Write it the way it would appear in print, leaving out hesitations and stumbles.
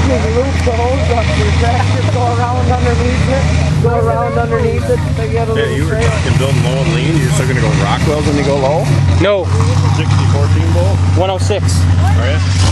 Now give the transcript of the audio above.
You loop the hose up to your tractor, go around underneath it, so you have a little you were trail. talking building low and lean, you're still going to go Rockwells when you go low? No. 60-14 bolt? 106. Alright.